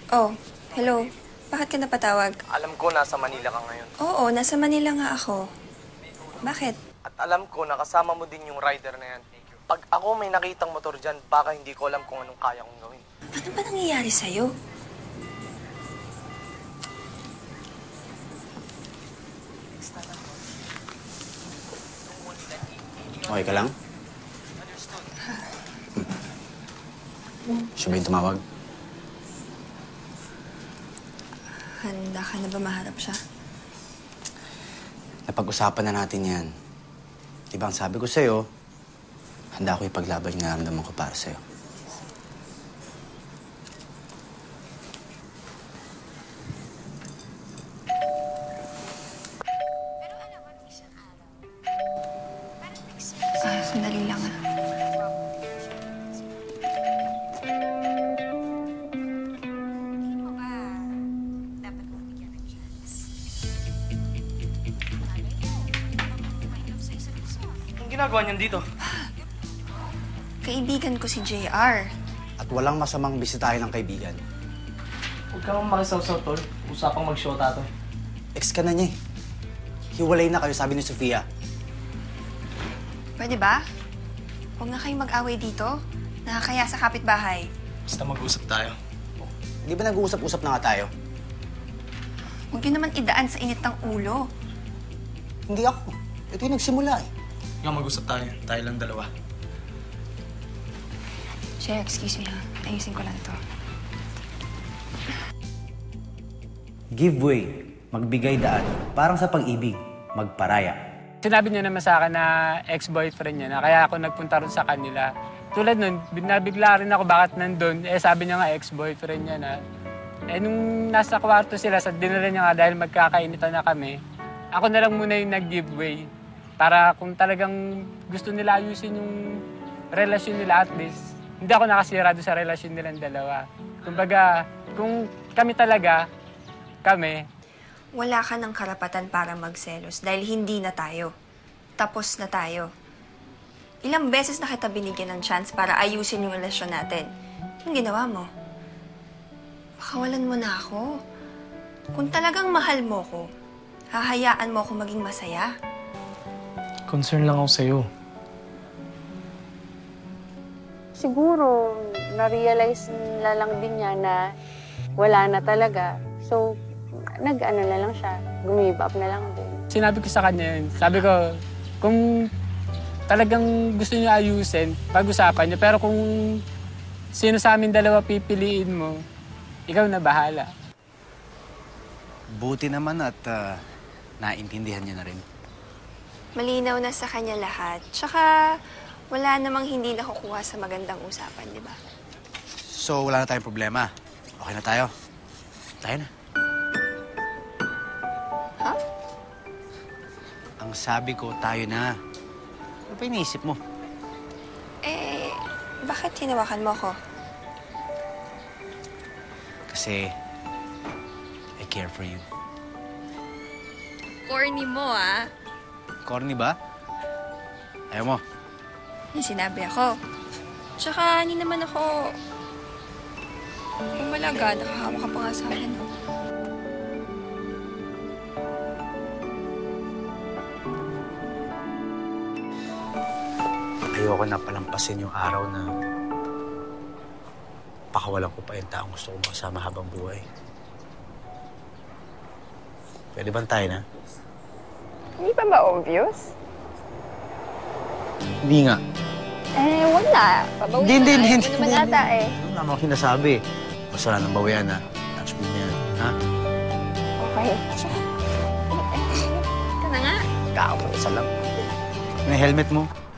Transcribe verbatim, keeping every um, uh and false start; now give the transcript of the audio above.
Oh, hello. Bakit ka napatawag? Alam ko nasa Manila ka ngayon. Oo, nasa Manila nga ako. Bakit? At alam ko na kasama mo din yung rider na yan. Pag ako may nakitang motor dyan, baka hindi ko alam kung anong kaya kong gawin. Ano ba nangyayari sa'yo? Okay ka lang? Siya ba yung tumawag? Handa ka na ba maharap siya? Napag-usapan na natin yan. Di ba ang sabi ko sa'yo, handa ako ipaglaban yung nararamdaman ko para sa'yo. Ah, sandali lang ah. Anong ginagawa niyan dito? Kaibigan ko si J R. At walang masamang bisitahin ng kaibigan. Huwag ka mong makisawsaw, tol. Usapang mag-shota to. Ex ka na niya eh. Hiwalay na kayo, sabi ni Sofia. Pwede ba? Huwag na kayong mag-away dito. Nakakaya sa kapitbahay. Basta mag-usap tayo. Di ba nag-uusap-usap na nga tayo? Huwag yun naman idaan sa init ng ulo. Hindi ako. Ito yung nagsimula eh. Nga mag-usap tayo. Tayo lang dalawa. Sir, excuse me ha. Ayusin ko lang to. Give way, magbigay daan, parang sa pag-ibig, magparaya. Sinabi niya naman sa akin na ex-boyfriend niya na kaya ako nagpunta rin sa kanila. Tulad nun, nabigla rin ako bakit nandun. Eh sabi niya nga ex-boyfriend niya na. Eh nung nasa kwarto sila, sa dinala niya nga dahil magkakainitan na kami, ako na lang muna yung nag-give way. Para kung talagang gusto nila ayusin yung relasyon nila at least, hindi ako nakasira doon sa relasyon nilang dalawa. Kumbaga, kung kami talaga, kami, Wala ka ng karapatan para magselos dahil hindi na tayo. Tapos na tayo. Ilang beses na kita binigyan ng chance para ayusin yung relasyon natin. Anong ginawa mo? Pakawalan mo na ako. Kung talagang mahal mo ko, hahayaan mo ako maging masaya. Concern lang ako sa'yo. Siguro, na-realize na lang din niya na wala na talaga. So, nag-ano na lang siya, gumive up na lang din. sinabi ko sa kanya yun. Sabi ko, kung talagang gusto niya ayusin, pag-usapan niya. Pero kung sino sa amin dalawa pipiliin mo, ikaw na bahala. Buti naman at uh, naintindihan niya na rin. Malinaw na sa kanya lahat. Tsaka, wala namang hindi nakukuha sa magandang usapan, di ba? So, wala na tayong problema. Okay na tayo. Tayo na. Ha? Ang sabi ko, tayo na. Ano pa iniisip mo? Eh, bakit hinawakan mo ko? Kasi, I care for you. Corny mo, ah. Corny ba? Ayaw mo? May sinabi ako. Tsaka, hindi naman ako... umalaga, nakahawa ka pa nga sa akin, no? Ayoko na palampasin yung araw na pakawalan ko pa yung taong gusto kong makasama habang buhay. Pwede ba tayo na? Hindi pa ba obvious? Hindi nga. Eh, wala. Pabawi Hindi, hindi, na. hindi, Ayaw mo naman hindi, ata hindi. eh. Ano naman ako sinasabi? Basta wala nang bawian na. Touch me niyan, ha? Okay. Ito na nga. Ikaw, isa lang. May helmet mo.